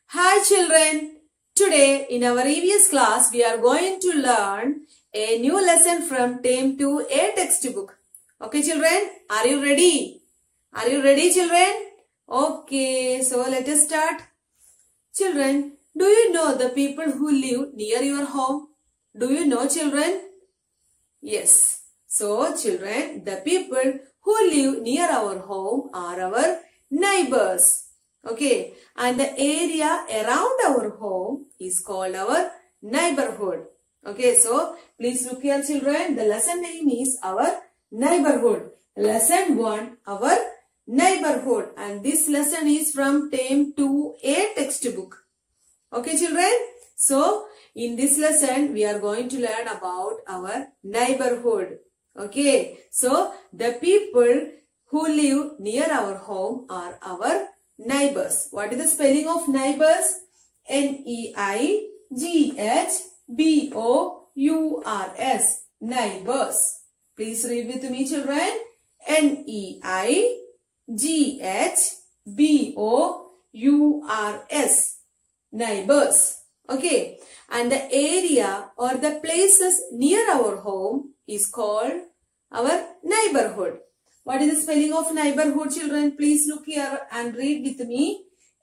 Hi children, today in our EVS class we are going to learn a new lesson from Term 2A textbook. Okay children, are you ready? Are you ready children? Okay, so let us start. Children, do you know the people who live near your home? Do you know children? Yes. So children, the people who live near our home are our neighbors. Okay, and the area around our home is called our neighborhood. Okay, so please look here children. The lesson name is our neighborhood. Lesson 1, our neighborhood. And this lesson is from Term 2A textbook. Okay children. So in this lesson we are going to learn about our neighborhood. Okay. So the people who live near our home are our neighbors. What is the spelling of neighbors? N-E-I-G-H-B-O-U-R-S. Neighbors. Please read with me children. N-E-I-G-H-B-O-U-R-S. Neighbors. Okay. And the area or the places near our home is called our neighborhood. What is the spelling of neighborhood children? Please look here and read with me.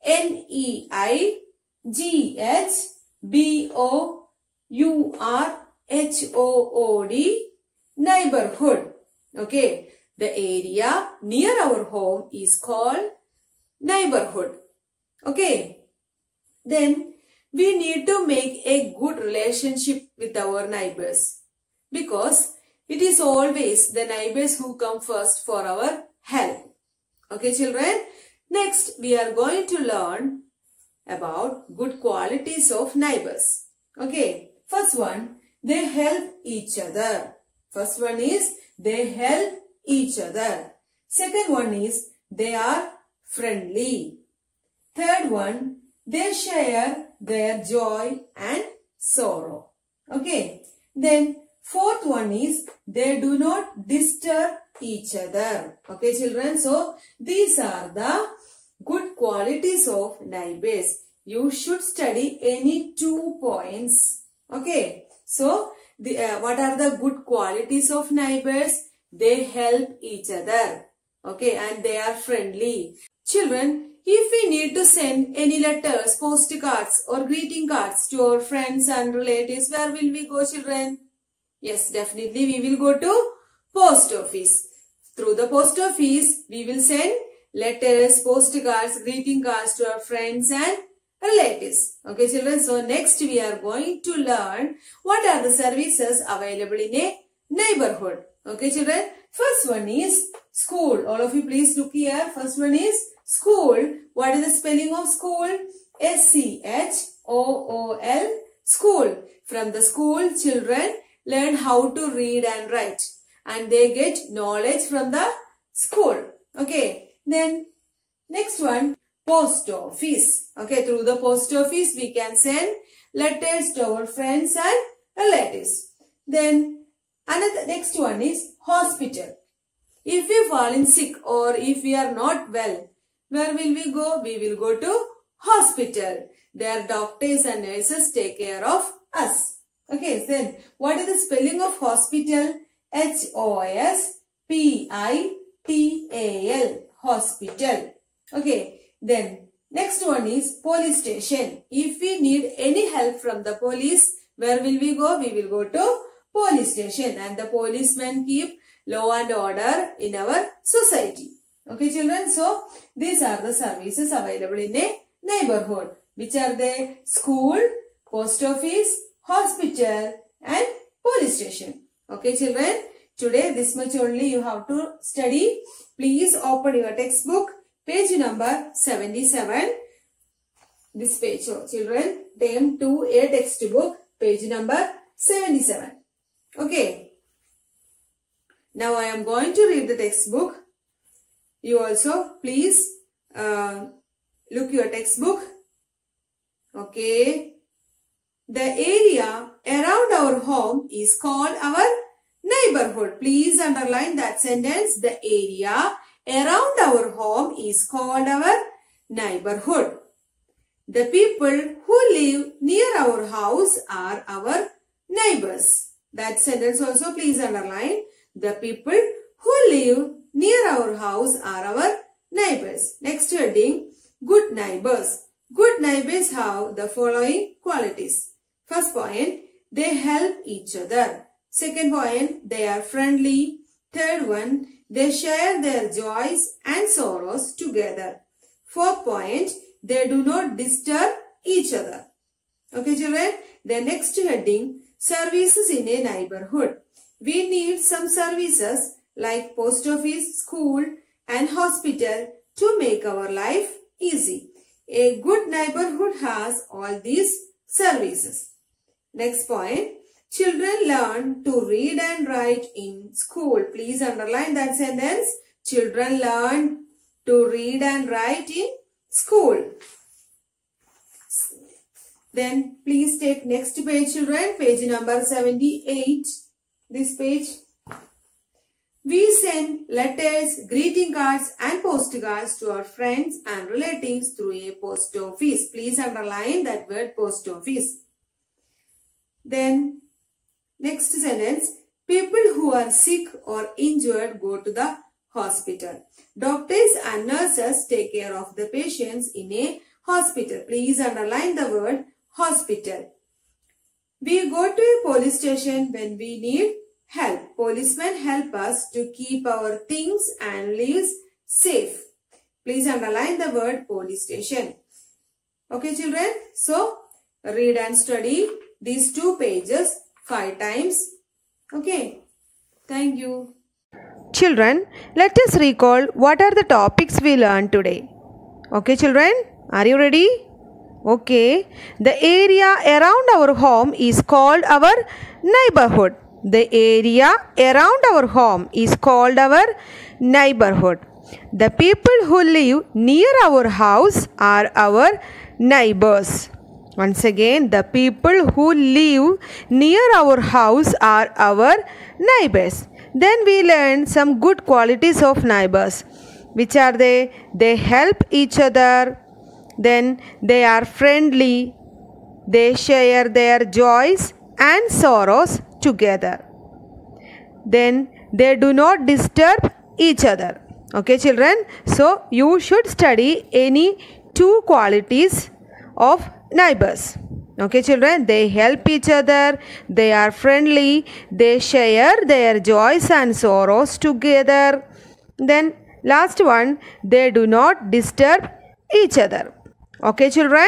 N-E-I-G-H-B-O-U-R-H-O-O-D. Neighborhood. Okay. The area near our home is called neighborhood. Okay. Then we need to make a good relationship with our neighbors because it is always the neighbors who come first for our help. Okay children. Next we are going to learn about good qualities of neighbors. Okay. First one, they help each other. First one is they help each other. Second one is they are friendly. Third one, they share their joy and sorrow. Okay. Then fourth one is they do not disturb each other. Okay children. So these are the good qualities of neighbors. You should study any 2 points. Okay. So what are the good qualities of neighbors? They help each other. Okay. And they are friendly. Children, if we need to send any letters, postcards or greeting cards to our friends and relatives, where will we go children? Yes, definitely we will go to post office. Through the post office, we will send letters, postcards, greeting cards to our friends and relatives. Okay children, so next we are going to learn what are the services available in a neighborhood. Okay children, first one is school. All of you please look here. First one is school. What is the spelling of school? S-C-H-O-O-L. School. From the school, children learn how to read and write. And they get knowledge from the school. Okay. Then, next one, post office. Okay. Through the post office, we can send letters to our friends and relatives. Then, next one is hospital. If we fall in sick or if we are not well, where will we go? We will go to hospital. Their doctors and nurses take care of us. Okay, then what is the spelling of hospital? H-O-S-P-I-T-A-L. Hospital. Okay, then next one is police station. If we need any help from the police, where will we go? We will go to police station and the policemen keep law and order in our society. Okay children, so these are the services available in a neighborhood. Which are they? School, post office, hospital and police station. Okay children, today this much only you have to study. Please open your textbook, page number 77. This page, children, Term 2A textbook, page number 77. Okay. Now I am going to read the textbook. You also please look your textbook. Okay. The area around our home is called our neighborhood. Please underline that sentence. The area around our home is called our neighborhood. The people who live near our house are our neighbors. That sentence also please underline. The people who live near our house are our neighbors. Next heading, good neighbors. Good neighbors have the following qualities. First point, they help each other. Second point, they are friendly. Third one, they share their joys and sorrows together. Fourth point, they do not disturb each other. Okay children, the next heading, services in a neighborhood. We need some services like post office, school and hospital to make our life easy. A good neighborhood has all these services. Next point, children learn to read and write in school. Please underline that sentence. Children learn to read and write in school. Then please take next page children, page number 78. This page. We send letters, greeting cards and postcards to our friends and relatives through a post office. Please underline that word post office. Then next sentence, people who are sick or injured go to the hospital. Doctors and nurses take care of the patients in a hospital. Please underline the word hospital. We go to a police station when we need help. Policemen help us to keep our things and lives safe. Please underline the word police station. Okay children, so read and study these 2 pages 5 times. Okay, thank you. Children, let us recall what are the topics we learned today. Okay children, are you ready? Okay, the area around our home is called our neighborhood. The area around our home is called our neighborhood. The people who live near our house are our neighbors. Once again, the people who live near our house are our neighbors. Then we learn some good qualities of neighbors. Which are they? They help each other. Then they are friendly. They share their joys and sorrows together. Then they do not disturb each other. Okay children, so you should study any 2 qualities of neighbors. Okay children, they help each other, they are friendly, they share their joys and sorrows together. Then last one, they do not disturb each other. Okay children.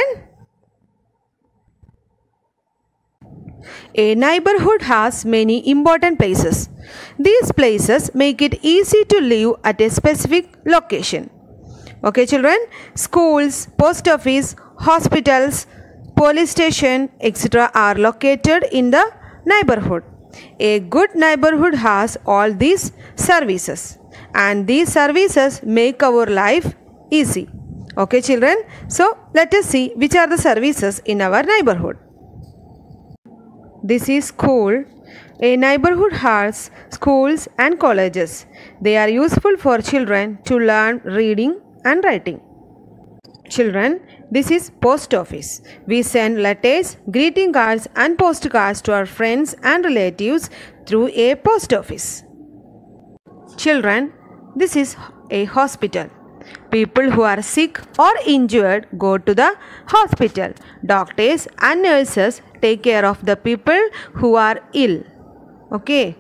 A neighborhood has many important places. These places make it easy to live at a specific location. Okay children, schools, post office, hospitals, police station, etc. are located in the neighborhood. A good neighborhood has all these services, and these services make our life easy. Okay children, so let us see which are the services in our neighborhood. This is school. A neighborhood has schools and colleges. They are useful for children to learn reading and writing. Children, this is post office. We send letters, greeting cards and postcards to our friends and relatives through a post office. Children, this is a hospital. People who are sick or injured go to the hospital. Doctors and nurses take care of the people who are ill. Okay.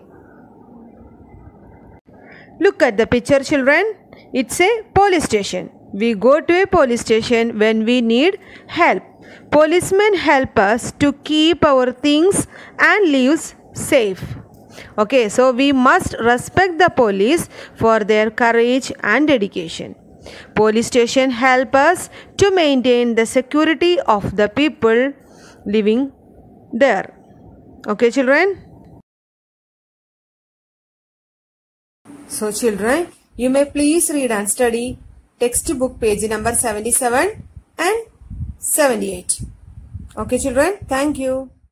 Look at the picture children. It's a police station. We go to a police station when we need help. Policemen help us to keep our things and lives safe. Okay, so we must respect the police for their courage and dedication. Police station help us to maintain the security of the people living there. Okay children. So children, you may please read and study textbook page number 77 and 78. Okay children, thank you.